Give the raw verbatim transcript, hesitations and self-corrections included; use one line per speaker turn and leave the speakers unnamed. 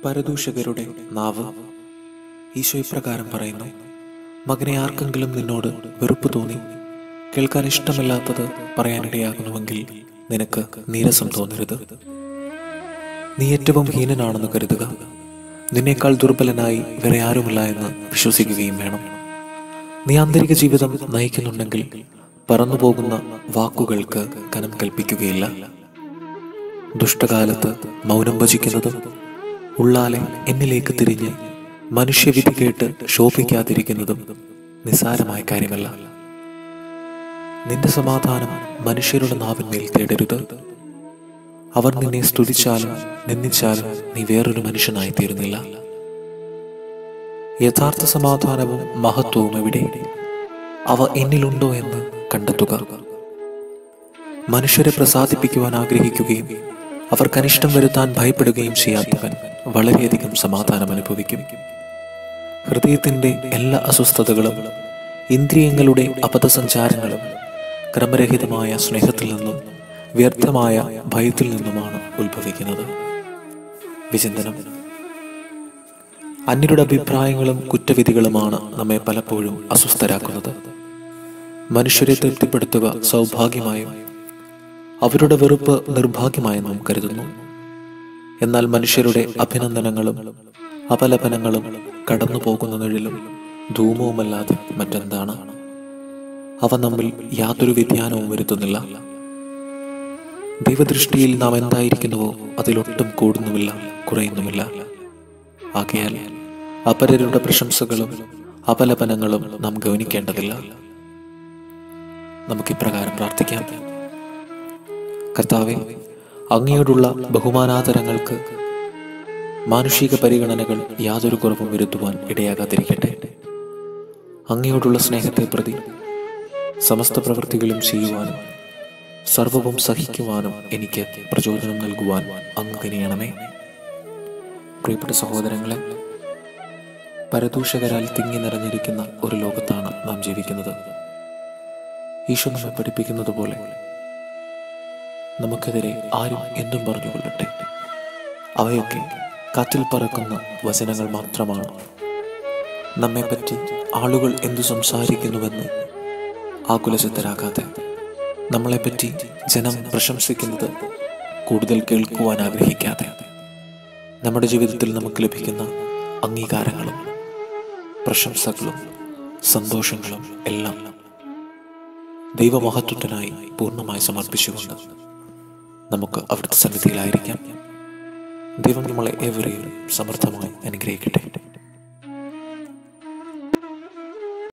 പരദൂഷകരുടെ നാവ്. ഈശോ ഇപ്രകാരം പറയുന്നു: മകനെ, ആർക്കെങ്കിലും നിന്നോട് വെറുപ്പ് തോന്നി കേൾക്കാൻ ഇഷ്ടമില്ലാത്തത് പറയാനിടയാകുന്നുവെങ്കിൽ നിനക്ക് നീരസം തോന്നരുത്. നീ ഏറ്റവും ഹീനനാണെന്ന് കരുതുക. നിന്നേക്കാൾ ദുർബലനായി വേറെ ആരുമില്ല എന്ന് വിശ്വസിക്കുകയും വേണം. നീ ആന്തരിക ജീവിതം നയിക്കുന്നുണ്ടെങ്കിൽ പറന്നുപോകുന്ന വാക്കുകൾക്ക് കനം കൽപ്പിക്കുകയില്ല. ദുഷ്ടകാലത്ത് മൗനം ഭജിക്കുന്നതും ഉള്ളാലെ എന്നിലേക്ക് തിരിഞ്ഞ് മനുഷ്യവിധി കേട്ട് ശോഭിക്കാതിരിക്കുന്നതും നിസ്സാരമായ കാര്യമല്ല. നിന്റെ സമാധാനം മനുഷ്യരുടെ നാവിന്മേൽ തേടരുത്. അവർ നിന്നെ സ്തുതിച്ചാലും നിന്ദിച്ചാലും നീ വേറൊരു മനുഷ്യനായി തീരുന്നില്ല. യഥാർത്ഥ സമാധാനവും മഹത്വവും എവിടെ? അവ എന്നിലുണ്ടോ എന്ന് കണ്ടെത്തുക. മനുഷ്യരെ പ്രസാദിപ്പിക്കുവാൻ ആഗ്രഹിക്കുകയും അവർക്ക് അനിഷ്ടം വരുത്താൻ ഭയപ്പെടുകയും ചെയ്യാത്തവൻ വളരെയധികം സമാധാനം അനുഭവിക്കും. ഹൃദയത്തിൻ്റെ എല്ലാ അസ്വസ്ഥതകളും ഇന്ദ്രിയങ്ങളുടെ അപഥസഞ്ചാരങ്ങളും ക്രമരഹിതമായ സ്നേഹത്തിൽ നിന്നും വ്യർത്ഥമായ ഭയത്തിൽ നിന്നുമാണ് ഉത്ഭവിക്കുന്നത്. വിചിന്തനം: അന്യരുടെ അഭിപ്രായങ്ങളും കുറ്റവിധികളുമാണ് നമ്മെ പലപ്പോഴും അസ്വസ്ഥരാക്കുന്നത്. മനുഷ്യരെ തൃപ്തിപ്പെടുത്തുക സൗഭാഗ്യമായും അവരുടെ വെറുപ്പ് നിർഭാഗ്യമായും നാം കരുതുന്നു. എന്നാൽ മനുഷ്യരുടെ അഭിനന്ദനങ്ങളും അപലപനങ്ങളും കടന്നു പോകുന്ന നിഴലും ധൂമവുമല്ലാതെ മറ്റെന്താണ്? അവ നമ്മിൽ യാതൊരു വ്യതിയാനവും വരുത്തുന്നില്ല. ദൈവദൃഷ്ടിയിൽ നാം എന്തായിരിക്കുന്നുവോ അതിലൊട്ടും കൂടുന്നുമില്ല, കുറയുന്നുമില്ല. ആകയാൽ അപരരുടെ പ്രശംസകളും അപലപനങ്ങളും നാം ഗൗനിക്കേണ്ടതില്ല. നമുക്കിപ്രകാരം പ്രാർത്ഥിക്കാം: കർത്താവേ, അങ്ങയോടുള്ള ബഹുമാനാദരങ്ങൾക്ക് മാനുഷിക പരിഗണനകൾ യാതൊരു കുറവും വരുത്തുവാൻ ഇടയാകാതിരിക്കട്ടെ. അങ്ങയോടുള്ള സ്നേഹത്തെ പ്രതി സമസ്ത പ്രവൃത്തികളും ചെയ്യുവാനും സർവവും സഹിക്കുവാനും എനിക്ക് പ്രചോദനം നൽകുവാൻ അങ്ങ് കനിയണമേ. പ്രിയപ്പെട്ട സഹോദരങ്ങളെ, പരദൂഷകരാൽ തിങ്ങി നിറഞ്ഞിരിക്കുന്ന ഒരു ലോകത്താണ് നാം ജീവിക്കുന്നത്. ഈശോ നമ്മെ പഠിപ്പിക്കുന്നത് പോലെ നമുക്കെതിരെ ആരും എന്തും പറഞ്ഞുകൊള്ളട്ടെ, അവയൊക്കെ കാറ്റിൽ പറക്കുന്ന വചനങ്ങൾ മാത്രമാണ്. നമ്മെപ്പറ്റി ആളുകൾ എന്തു സംസാരിക്കുന്നുവെന്ന് ആകുലചിത്തരാകാതെ നമ്മളെപ്പറ്റി ജനം പ്രശംസിക്കുന്നത് കൂടുതൽ കേൾക്കുവാൻ ആഗ്രഹിക്കാതെ നമ്മുടെ ജീവിതത്തിൽ നമുക്ക് ലഭിക്കുന്ന അംഗീകാരങ്ങളും പ്രശംസകളും സന്തോഷങ്ങളും എല്ലാം ദൈവമഹത്വത്തിനായി പൂർണ്ണമായി സമർപ്പിച്ചുകൊണ്ട് നമുക്ക് അവിടുത്തെ സന്നിധിയിലായിരിക്കാം. ദൈവം നമ്മളെ ഏവരെയും സമൃദ്ധമായി അനുഗ്രഹിക്കട്ടെ.